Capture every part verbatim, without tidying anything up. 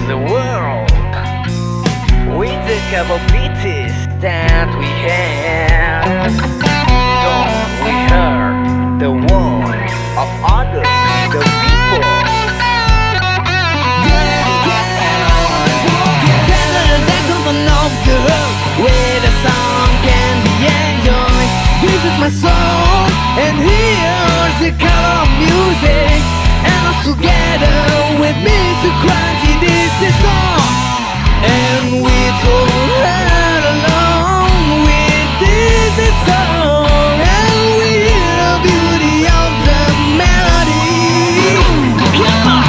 the world with a couple pieces that we have. Don't we hear the words of other the people? Where the song can be enjoyed. This is my song, and here's the color of music. And us together with Mister Crunchy, this is song. And we don't head along with this is song. And we hear the beauty of the melody. Come on!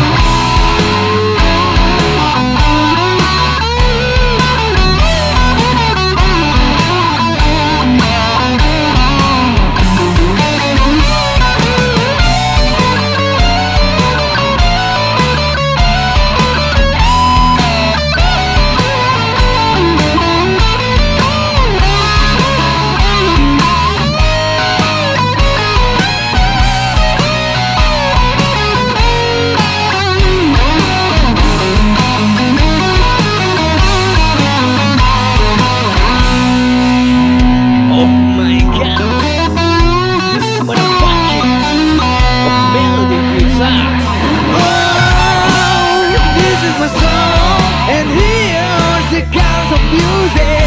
And here's the cause of music.